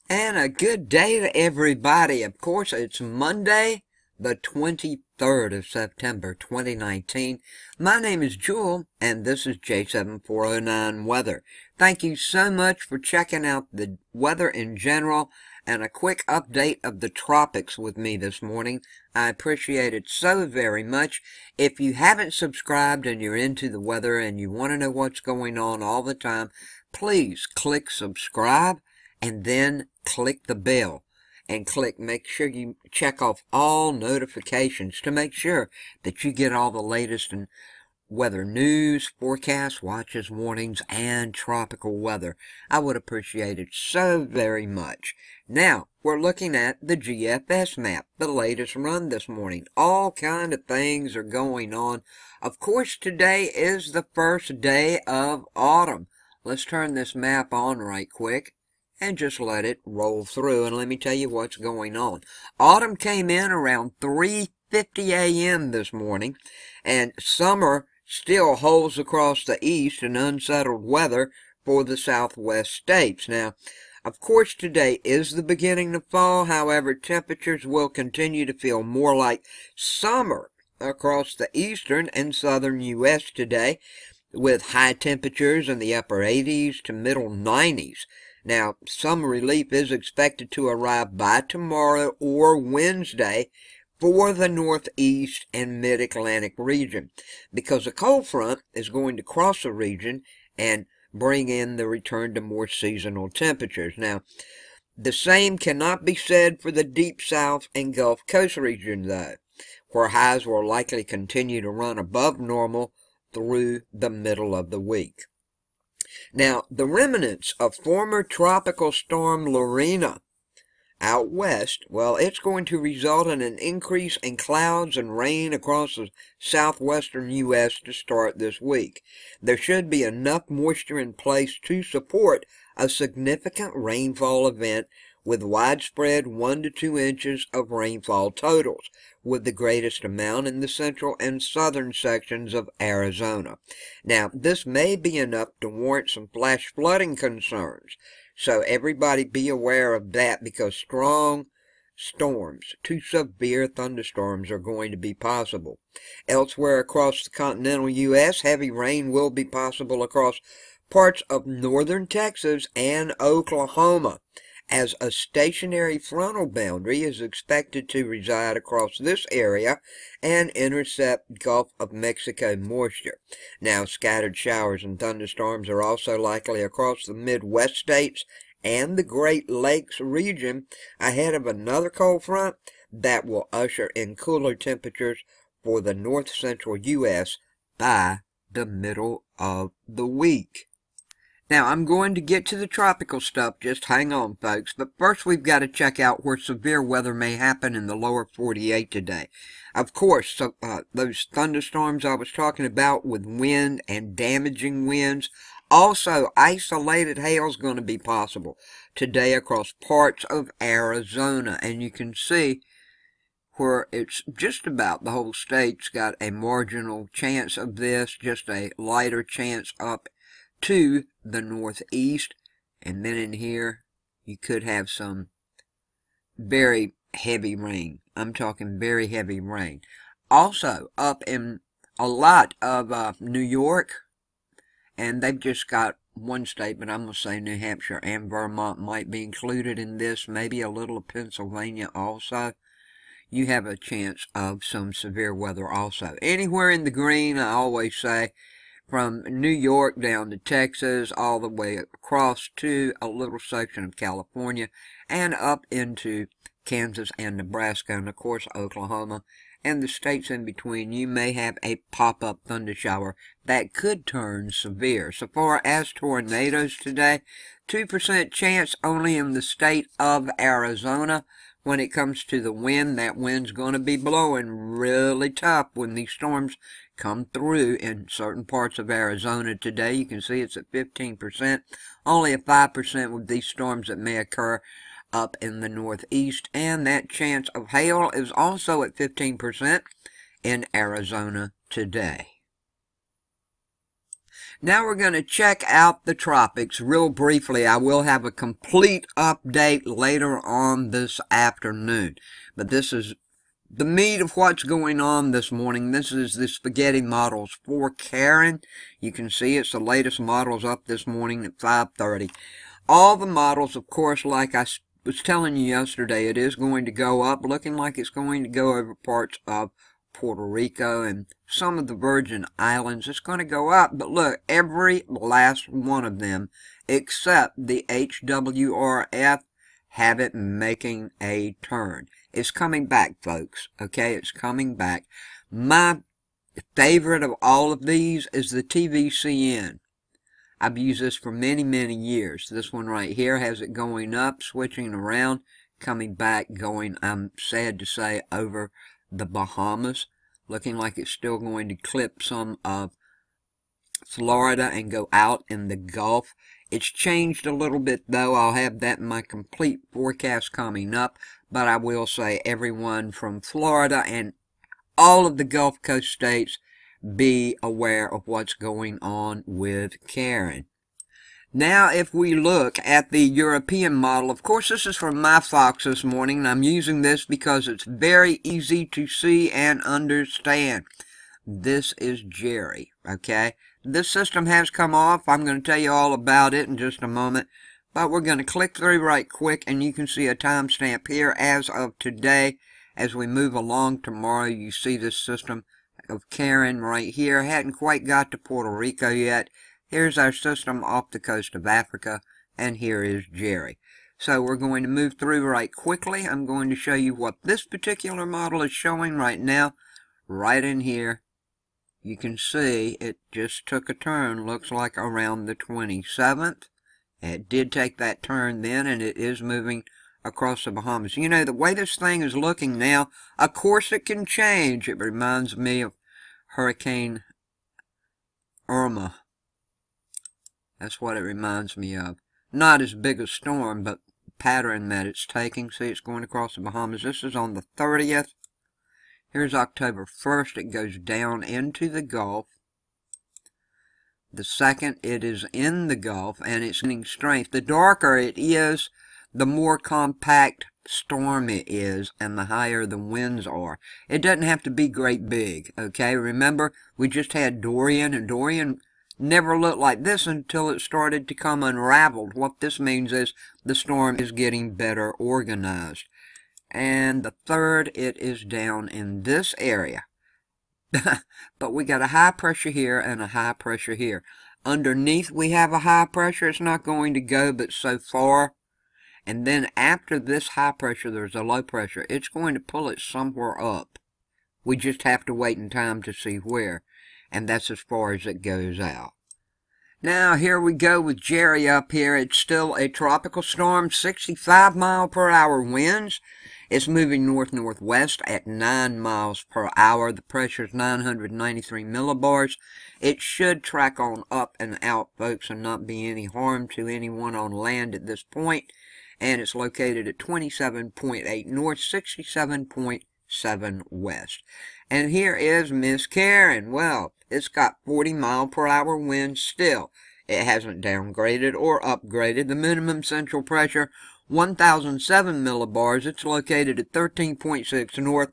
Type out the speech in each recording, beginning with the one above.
And a good day to everybody. Of course, it's Monday, the 23rd of September, 2019. My name is Jewel, and this is J7409 Weather. Thank you so much for checking out the weather in general and a quick update of the tropics with me this morning. I appreciate it so very much. If you haven't subscribed and you're into the weather and you want to know what's going on all the time, please click subscribe and then click the bell and make sure you check off all notifications to make sure that you get all the latest in weather news, forecasts, watches, warnings, and tropical weather. I would appreciate it so very much. Now, we're looking at the GFS map, the latest run this morning. All kind of things are going on. Of course, today is the first day of autumn. Let's turn this map on right quick and just let it roll through, and let me tell you what's going on. Autumn came in around 3:50 a.m. this morning, and summer still holds across the east and unsettled weather for the southwest states. Now, of course, today is the beginning of fall. However, temperatures will continue to feel more like summer across the eastern and southern U.S. today, with high temperatures in the upper 80s to middle 90s. Now, some relief is expected to arrive by tomorrow or Wednesday for the northeast and mid-Atlantic region, because a cold front is going to cross the region and bring in the return to more seasonal temperatures. Now, the same cannot be said for the deep south and Gulf Coast region, though, where highs will likely continue to run above normal through the middle of the week. Now, the remnants of former Tropical Storm Lorena out west, well, it's going to result in an increase in clouds and rain across the southwestern U.S. to start this week. There should be enough moisture in place to support a significant rainfall event with widespread 1 to 2 inches of rainfall totals, with the greatest amount in the central and southern sections of Arizona. Now, this may be enough to warrant some flash flooding concerns, so everybody be aware of that, because strong storms to severe thunderstorms are going to be possible. Elsewhere across the continental U.S., heavy rain will be possible across parts of northern Texas and Oklahoma, as a stationary frontal boundary is expected to reside across this area and intercept Gulf of Mexico moisture. Now, scattered showers and thunderstorms are also likely across the Midwest states and the Great Lakes region ahead of another cold front that will usher in cooler temperatures for the north-central U.S. by the middle of the week. Now, I'm going to get to the tropical stuff. Just hang on, folks. But first, we've got to check out where severe weather may happen in the lower 48 today. Of course, those thunderstorms I was talking about with wind and damaging winds. Also, isolated hail is going to be possible today across parts of Arizona. And you can see where it's just about the whole state's got a marginal chance of this, just a lighter chance up to the northeast, and then in here you could have some very heavy rain. I'm talking very heavy rain. Also up in a lot of New York, and they've just got one state, but I'm going to say New Hampshire and Vermont might be included in this, maybe a little of Pennsylvania also. You have a chance of some severe weather also. Anywhere in the green, I always say, from New York down to Texas, all the way across to a little section of California, and up into Kansas and Nebraska, and of course Oklahoma, and the states in between, you may have a pop-up thunder shower that could turn severe. So far as tornadoes today, 2% chance only in the state of Arizona. When it comes to the wind, that wind's going to be blowing really tough when these storms come through in certain parts of Arizona today. You can see it's at 15%, only a 5% with these storms that may occur up in the northeast, and that chance of hail is also at 15% in Arizona today. Now we're going to check out the tropics real briefly. I will have a complete update later on this afternoon. But this is the meat of what's going on this morning. This is the spaghetti models for Karen. You can see it's the latest models up this morning at 5:30. All the models, of course, like I was telling you yesterday, it is going to go up, looking like it's going to go over parts of Puerto Rico and some of the Virgin Islands. It's going to go up, but look, every last one of them, except the HWRF, have it making a turn. It's coming back, folks, okay? It's coming back. My favorite of all of these is the TVCN. I've used this for many, many years. This one right here has it going up, switching around, coming back, going, I'm sad to say, over the Bahamas, looking like it's still going to clip some of Florida and go out in the Gulf. It's changed a little bit, though. I'll have that in my complete forecast coming up, but I will say everyone from Florida and all of the Gulf Coast states, be aware of what's going on with Karen. Now, if we look at the European model, of course, this is from my Fox this morning, and I'm using this because it's very easy to see and understand. This is Jerry, okay? This system has come off. I'm going to tell you all about it in just a moment, but we're going to click through right quick, and you can see a timestamp here as of today. As we move along tomorrow, you see this system of Karen right here. Hadn't quite got to Puerto Rico yet. Here's our system off the coast of Africa, and here is Jerry. So we're going to move through right quickly. I'm going to show you what this particular model is showing right now. Right in here, you can see it just took a turn, looks like around the 27th. It did take that turn then, and it is moving across the Bahamas. You know, the way this thing is looking now, of course it can change. It reminds me of Hurricane Irma. That's what it reminds me of. Not as big a storm, but the pattern that it's taking. See, it's going across the Bahamas. This is on the 30th. Here's October 1st. It goes down into the Gulf. The 2nd, it is in the Gulf, and it's gaining strength. The darker it is, the more compact storm it is, and the higher the winds are. It doesn't have to be great big, okay? Remember, we just had Dorian, and Dorian never looked like this until it started to come unraveled. What this means is the storm is getting better organized. And the 3rd, it is down in this area. But we got a high pressure here and a high pressure here. Underneath, we have a high pressure. It's not going to go but so far. And then after this high pressure, there's a low pressure. It's going to pull it somewhere up. We just have to wait in time to see where. And that's as far as it goes out. Now, here we go with Jerry up here. It's still a tropical storm, 65 mile per hour winds. It's moving north-northwest at 9 miles per hour. The pressure is 993 millibars. It should track on up and out, folks, and not be any harm to anyone on land at this point. And it's located at 27.8 north, 67.7 west. And here is Miss Karen. Well, it's got 40 mile per hour winds still. It hasn't downgraded or upgraded. The minimum central pressure, 1,007 millibars. It's located at 13.6 north,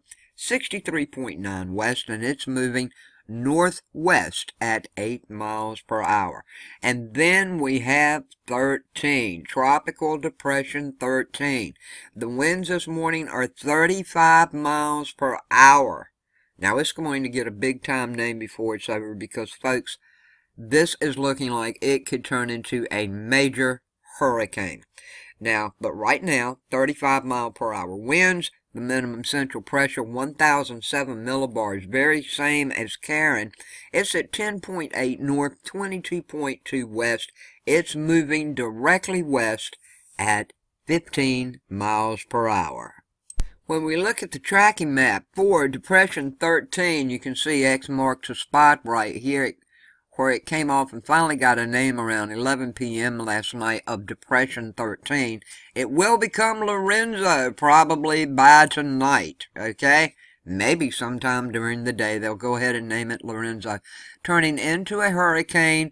63.9 west, and it's moving northwest at 8 miles per hour. And then we have 13, Tropical Depression 13. The winds this morning are 35 miles per hour. Now, it's going to get a big-time name before it's over because, folks, this is looking like it could turn into a major hurricane. Now, but right now, 35 mile per hour winds, the minimum central pressure, 1,007 millibars, very same as Karen. It's at 10.8 north, 22.2 west. It's moving directly west at 15 miles per hour. When we look at the tracking map for Depression 13, you can see X marks a spot right here where it came off and finally got a name around 11 p.m. last night of Depression 13. It will become Lorenzo probably by tonight, okay? Maybe sometime during the day they'll go ahead and name it Lorenzo. Turning into a hurricane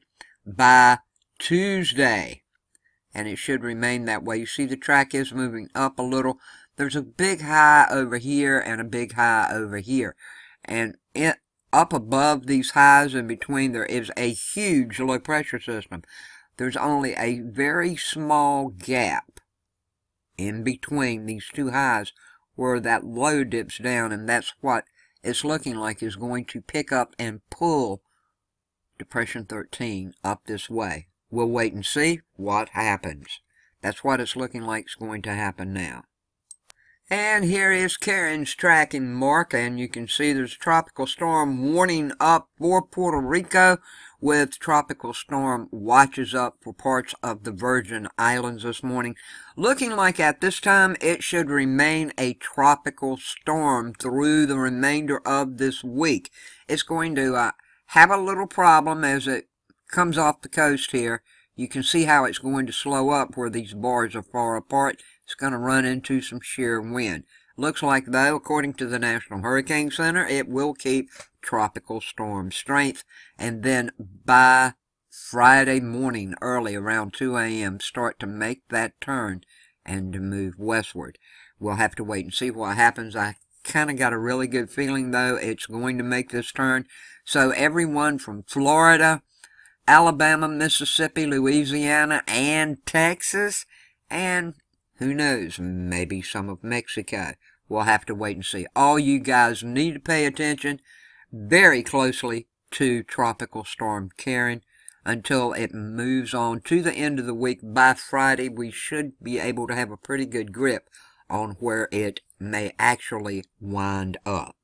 by Tuesday. And it should remain that way. You see the track is moving up a little. There's a big high over here and a big high over here. And up above these highs in between, there is a huge low pressure system. There's only a very small gap in between these two highs where that low dips down, and that's what it's looking like is going to pick up and pull Depression 13 up this way. We'll wait and see what happens. That's what it's looking like is going to happen now. And here is Karen's tracking mark, and you can see there's a tropical storm warning up for Puerto Rico with tropical storm watches up for parts of the Virgin Islands this morning. Looking like at this time it should remain a tropical storm through the remainder of this week. It's going to have a little problem as it comes off the coast here. You can see how it's going to slow up where these bars are far apart. It's going to run into some sheer wind. Looks like, though, according to the National Hurricane Center, it will keep tropical storm strength. And then by Friday morning, early around 2 a.m., start to make that turn and to move westward. We'll have to wait and see what happens. I kind of got a really good feeling, though, it's going to make this turn. So everyone from Florida, Alabama, Mississippi, Louisiana, and Texas, and who knows, maybe some of Mexico. We'll have to wait and see. All you guys need to pay attention very closely to Tropical Storm Karen until it moves on to the end of the week. By Friday, we should be able to have a pretty good grip on where it may actually wind up.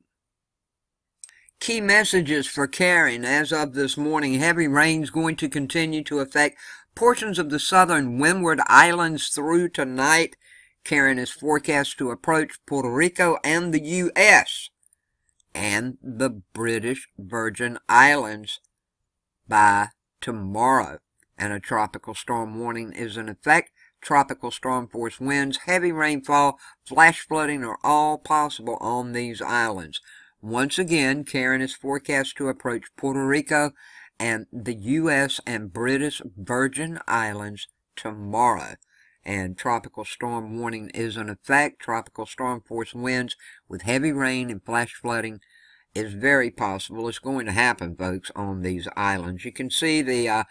Key messages for Karen as of this morning. Heavy rains going to continue to affect portions of the southern Windward Islands through tonight. Karen is forecast to approach Puerto Rico and the U.S. and the British Virgin Islands by tomorrow. And a tropical storm warning is in effect. Tropical storm force winds, heavy rainfall, flash flooding are all possible on these islands. Once again, Karen is forecast to approach Puerto Rico and the U.S. and British Virgin Islands tomorrow. And tropical storm warning is in effect. Tropical storm force winds with heavy rain and flash flooding is very possible. It's going to happen, folks, on these islands. You can see the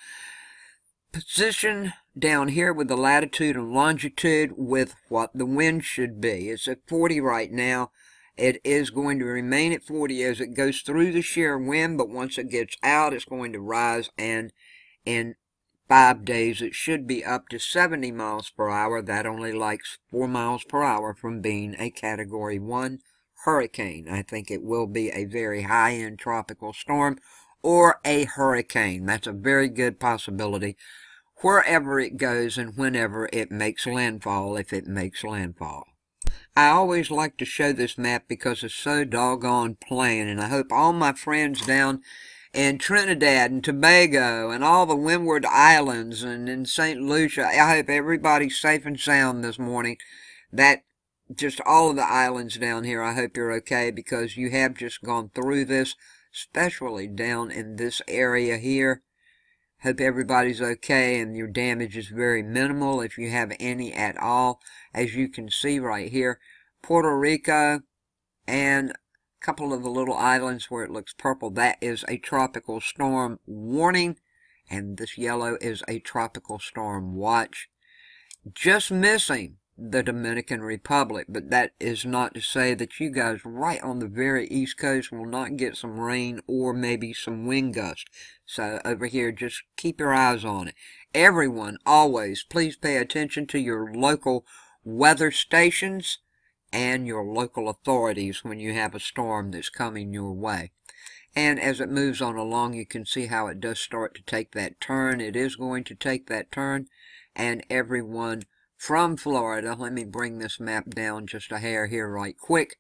position down here with the latitude and longitude with what the wind should be. It's at 40 right now. It is going to remain at 40 as it goes through the shear wind, but once it gets out, it's going to rise, and in 5 days, it should be up to 70 miles per hour. That only likes 4 miles per hour from being a Category 1 hurricane. I think it will be a very high-end tropical storm or a hurricane. That's a very good possibility wherever it goes and whenever it makes landfall, if it makes landfall. I always like to show this map because it's so doggone plain, and I hope all my friends down in Trinidad and Tobago and all the Windward Islands and in St. Lucia, I hope everybody's safe and sound this morning. That just all of the islands down here, I hope you're okay, because you have just gone through this, especially down in this area here. Hope everybody's okay and your damage is very minimal if you have any at all. As you can see right here, Puerto Rico and a couple of the little islands where it looks purple, that is a tropical storm warning, and this yellow is a tropical storm watch. Just missing the Dominican Republic, but that is not to say that you guys right on the very east coast will not get some rain or maybe some wind gusts. So over here, just keep your eyes on it. Everyone, always, please pay attention to your local weather stations and your local authorities when you have a storm that's coming your way. And as it moves on along, you can see how it does start to take that turn. It is going to take that turn, and everyone from Florida, let me bring this map down just a hair here right quick.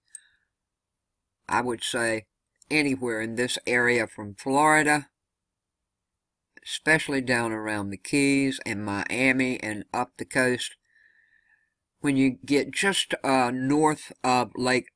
I would say anywhere in this area from Florida, especially down around the Keys and Miami and up the coast, when you get just north of Lake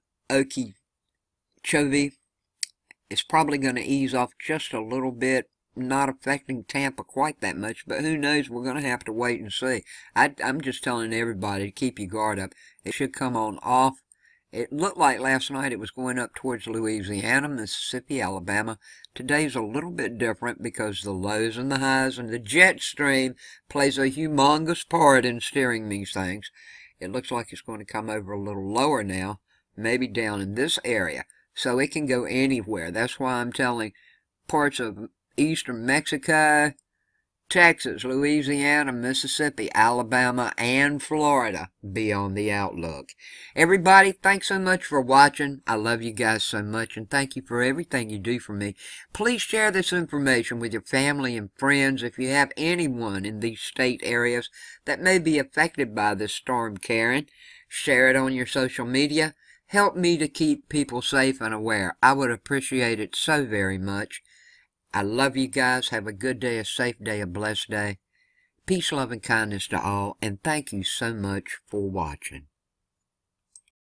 Okeechobee, it's probably going to ease off just a little bit not affecting Tampa quite that much, but who knows? We're going to have to wait and see. I'm just telling everybody to keep your guard up. It should come on off. It looked like last night it was going up towards Louisiana, Mississippi, Alabama. Today's a little bit different because the lows and the highs and the jet stream plays a humongous part in steering these things. It looks like it's going to come over a little lower now, maybe down in this area. So it can go anywhere. That's why I'm telling parts of eastern Mexico, Texas, Louisiana, Mississippi, Alabama, and Florida be on the outlook. Everybody, thanks so much for watching. I love you guys so much, and thank you for everything you do for me. Please share this information with your family and friends if you have anyone in these state areas that may be affected by this storm, Karen. Share it on your social media. Help me to keep people safe and aware. I would appreciate it so very much. I love you guys. Have a good day, a safe day, a blessed day. Peace, love, and kindness to all, and thank you so much for watching.